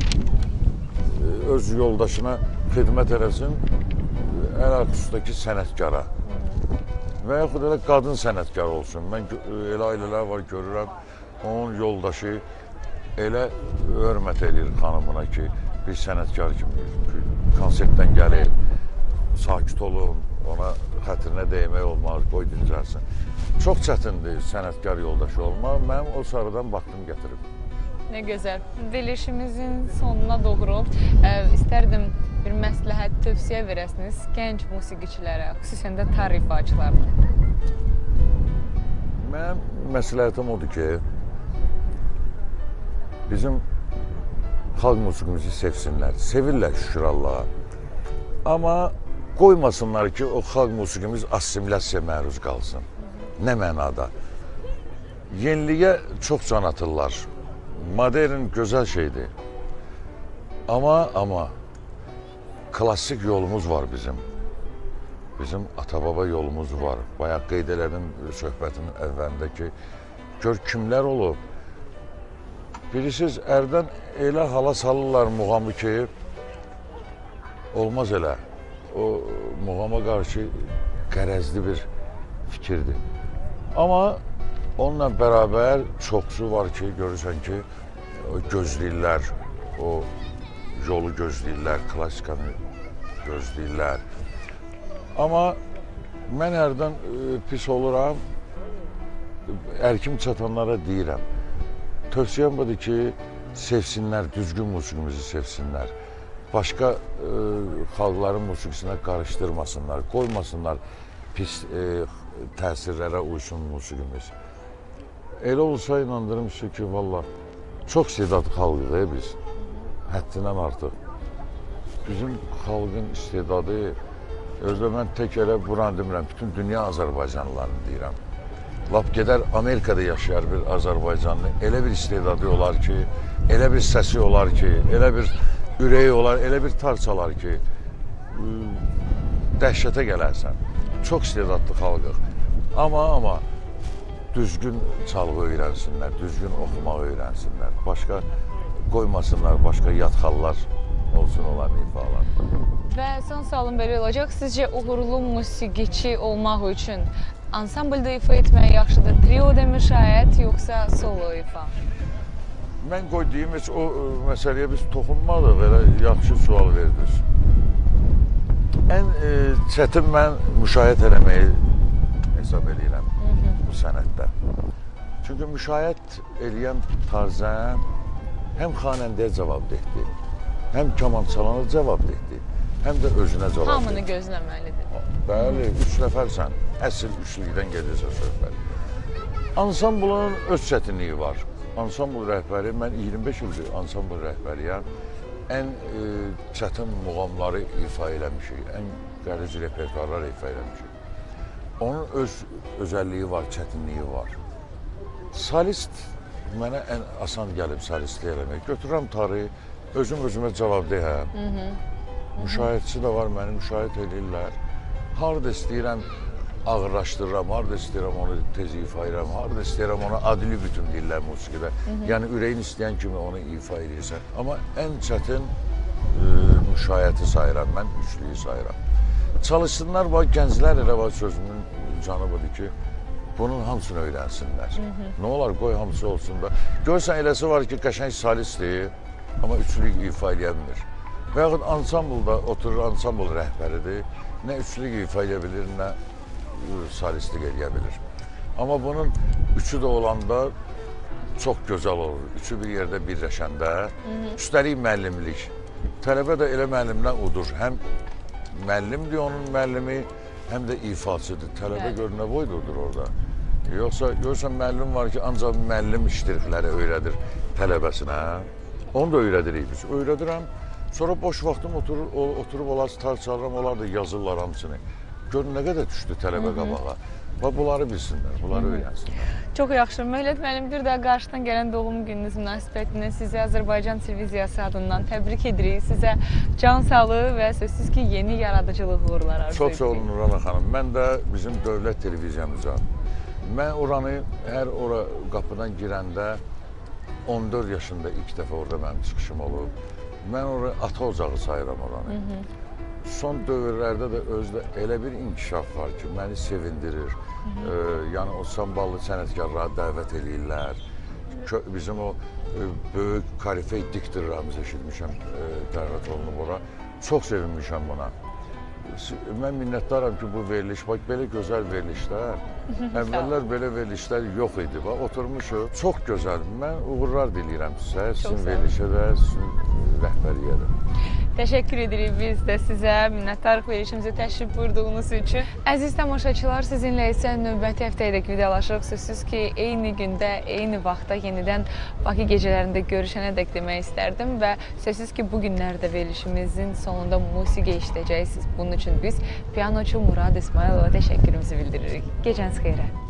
öz yoldaşına xidmət eləsin, əl-arxüsündəki sənətkara və yaxud elə qadın sənətkar olsun. Mən elə ailələr var, görürəm, onun yoldaşı elə hörmət edir xanımına ki, bir sənətkar kimi konsertdən gəlir, sakit olun, ona xətrinə dəymək olmaz, qoy dincəlsin. Çox çətindir sənətkar yoldaşı olmaq, mənim o sarıdan vaxtım gətirib. Nə gözəl. Verilişimizin sonuna doğru istərdim bir məsləhət, tövsiyə verəsiniz gənc musiqiçilərə, xüsusən də tar ifaçılarına. Mənim məsləhətim odur ki, bizim xalq musiqimizi sevsinlər, sevirlər şükür Allaha. Amma qoymasınlar ki, o xalq musiqimiz assimilyasiyaya məruz qalsın. Nə mənada? Yeniliyə çox can atırlar. Modern gözəl şeydir. Amma klassik yolumuz var bizim. Bizim ata-baba yolumuz var. Bayaq qeyd elədim söhbətinin əvvəlində ki, gör kimlər olub. Bilirsiniz, ərdən elə hala salırlar muğamı ki, olmaz elə. O muğama qarşı qərəzli bir fikirdir. Amma onunla bərabər çoxsu var ki, görürsən ki, gözləyirlər, o yolu gözləyirlər, klassikanı gözləyirlər. Amma mən hərdən pis oluram, ərkim çatanlara deyirəm. Tövsiyəm budur ki, sevsinlər, düzgün musiqimizi sevsinlər. Başqa xalqların musiqisinə qarışdırmasınlar, qoymasınlar pis təsirlərə uysun musiqimiz. Elə olsa inandırım ki, valla çox istedadlı xalqıq biz, həddindən artıq. Bizim xalqın istedadı, özdə mən tək elə buranı demirəm, bütün dünya Azərbaycanlılarını deyirəm. Lap gedər Amerikada yaşayar bir Azərbaycanlı, elə bir istedadı olar ki, elə bir səsi olar ki, elə bir ürəyi olar, elə bir tar çalar ki, dəhşətə gələrsən. Çox istedadlı xalqıq. Amma düzgün çalğı öyrənsinlər, düzgün oxumağı öyrənsinlər. Başqa qoymasınlar, başqa yadxallar olsun onların ifalarında. Və son sualım belə olacaq. Sizcə uğurlu musiqiçi olmaq üçün ansamblda ifa etmək yaxşıdır, trioda müşayiət, yoxsa solo ifa? Mən qoyduğum heç o məsələyə biz toxunmadıq, elə yaxşı sual verdiniz. Ən çətin mən müşayiət eləməyi hesab edirəm bu sənətdə. Çünki müşayiət eləyən tarzən həm xanəndəyə cavabdehdir, həm kamançalana cavabdehdir, həm də özünə cavabdehdir. Hamını gözləməlidir. Bəli, 3 nəfərsən, əsl üçlükdən gedirsə söhbət. Ansamblın öz çətinliyi var. Ansambl rəhbəri, mən 25 ildir ansambl rəhbəriyəm. Ən çətin muğamları ifa eləmişik, ən qəliz repertuarlar ifa eləmişik. Onun öz özəlliyi var, çətinliyi var. Solist mənə ən asan gəlib solistlik eləmək. Götürürəm tarı, özümə cavabdehəm. Müşahiətçi də var, məni müşahiət edirlər. Harada istəyirəm ağırlaşdırıram, harada istəyirəm onu tez ifa edirəm, harada istəyirəm onu adili bütün deyirlər musiqidə. Yəni ürəyin istəyən kimi onu ifa edirsən. Amma ən çətin müşahiəti sayıram, mən üçlüyü sayıram. Çalışsınlar, gənclər elə var sözümün canı budur ki, bunun hamısını öyrənsinlər. Nə olar, qoy hamısı olsun da. Görsən eləsi var ki, qəşəng solistdir, amma üçlük ifa edə bilmir. Və yaxud ansamblda oturur, ansambl rəhbəridir. Nə üçlük ifa edə bilir, nə solistlik edə bilir. Amma bunun üçü də olanda çox gözəl olur. Üçü bir yerdə birləşəndə, üstəlik müəllimlik. Tələbə də elə müəllimdən udur. Həm müəllimdir onun müəllimi, həm də ifaçıdır. Tələbə gör nə boydurdur orada. Yoxsa görürsən müəllim var ki, ancaq müəllim iştirikləri öyrədir tələbəsinə. Onu da öyrədirik biz. Öyrədirəm. Sonra boş vaxtım oturub onlar tar çalıram, onlar da yazırlar hamısını. Gör nə qədər düşdü tələbə qabağa. Və bunları bilsinlər, bunları öyrənsinlər. Çox yaxşı. Məhlət müəllim, bir daha qarşıdan gələn doğum gününüz münasibətindən sizi Azərbaycan televiziyası adından təbrik edirik. Sizə can sağlığı və sözsüz ki, yeni yaradıcılıq uğurlar arzu edirik. Çox sağ olun Nurana xanım. Mən də bizim dövlət televiziyamıza, mən oranı hər ora qapıdan girəndə 14 yaşında ilk dəfə orada mənim çıxışım olub. Mən orada ata ocağı sayıram oranı. Son dövrlərdə də özdə elə bir inkişaf var ki, məni sevindirir. Yəni o samballı sənətkarları dəvət edirlər. Bizim o böyük korifey diktorlarımızı eşitmişəm, dəvət olunub ora. Çox sevinmişəm buna. Mən minnətdaram ki, bu veriliş, bax, belə gözəl verilişlər, əvvəllər belə verilişlər yox idi. Oturmuşuq, çox gözəl. Mən uğurlar diləyirəm sizə, sizin verilişə də, sizin rəhbərliyə də. Təşəkkür edirik biz də sizə, minnəttarıq verilişimizə təşrif buyurduğunuz üçün. Əziz tamaşaçılar, sizinlə isə növbəti həftəyədək vidalaşırıq. Sözsüz ki, eyni gündə, eyni vaxtda yenidən Bakı gecələrində görüşənədək demək istərdim və sözsüz ki, bu günlərdə verilişimizin sonunda musiqi eşidəcəksiniz. Bunun üçün biz pianoçu Murad İsmailova təşəkkürümüzü bildiririk. Gecəniz xeyrə.